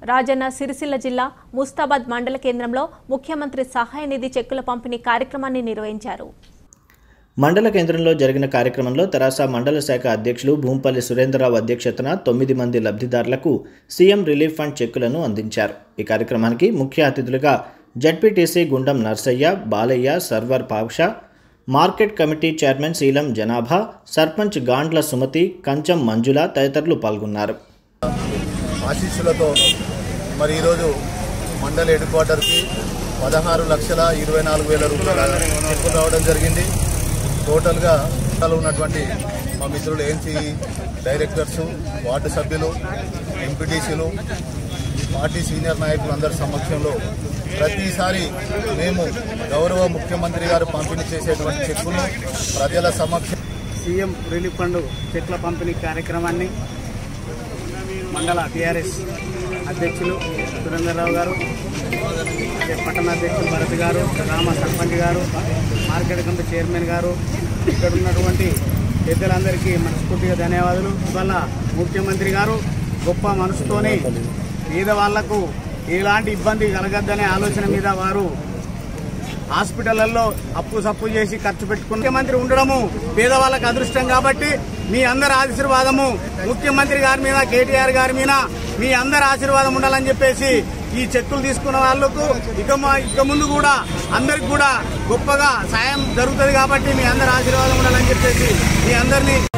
రాజన్న సిరిసిల్ల జిల్లా ముస్తాబాద్ మండల కేంద్రంలో ముఖ్యమంత్రి సహాయ నిధి చెక్కుల పంపిణీ కార్యక్రమాన్ని నిర్వహించారు. మండల కేంద్రంలో జరిగిన కార్యక్రమంలో తెరాస మండల శాఖ అధ్యక్షులు భూంపల్లి సురేంద్రరావు అధ్యక్షతన 9 మంది లబ్ధిదారులకు సీఎం రిలీఫ్ ఫండ్ చెక్కులను అందించారు. ఈ కార్యక్రమానికి ముఖ్య అతిథులుగా ZPTC Gundam Narsaiah, Balaiah, Sarwar Pasha, market committee chairman Seelam జనాభా, సర్పంచ్ గాండ్ల సుమతి, కంచం మంజుల తదితరులు పాల్గొన్నారు. ఆశీస్సులతో మరి ఈరోజు మండల హెడ్ క్వార్టర్కి 16,24,000 రూపాయల చెక్కులు రావడం జరిగింది. టోటల్గా ఉన్నటువంటి మా మిత్రులు ఏఎన్సీ డైరెక్టర్స్, వార్డు సభ్యులు, ఎంపీటీసీలు, పార్టీ సీనియర్ నాయకులు అందరి సమక్షంలో ప్రతిసారి మేము గౌరవ ముఖ్యమంత్రి గారు పంపిణీ చేసేటువంటి చెక్కులు ప్రజల సమక్షం సీఎం రిలీఫ్ ఫండ్ చెక్కుల పంపిణీ కార్యక్రమాన్ని మండల టీఆర్ఎస్ అధ్యక్షులు సురేంద్రరావు గారు, అదే పట్టణ అధ్యక్షులు భరత్ గారు, గ్రామ సర్పంచ్ గారు, మార్కెట్ కమిటీ చైర్మన్ గారు, ఇక్కడ ఉన్నటువంటి పెద్దలందరికీ మనస్ఫూర్తిగా ధన్యవాదాలు. ఇవాళ ముఖ్యమంత్రి గారు గొప్ప మనసుతోనే పేదవాళ్లకు ఎలాంటి ఇబ్బంది కలగద్దనే ఆలోచన మీద వారు హాస్పిటళ్లలో అప్పు సప్పు చేసి ఖర్చు పెట్టుకుని ముఖ్యమంత్రి ఉండడము పేదవాళ్ళకు అదృష్టం. కాబట్టి మీ అందరి ఆశీర్వాదము ముఖ్యమంత్రి గారి మీద, కేటీఆర్ గారి మీద మీ అందరి ఆశీర్వాదం ఉండాలని చెప్పేసి ఈ చెక్కులు తీసుకున్న వాళ్లకు ఇక ముందు కూడా అందరికి కూడా గొప్పగా సాయం జరుగుతుంది. కాబట్టి మీ అందరి ఆశీర్వాదం ఉండాలని చెప్పేసి మీ అందరినీ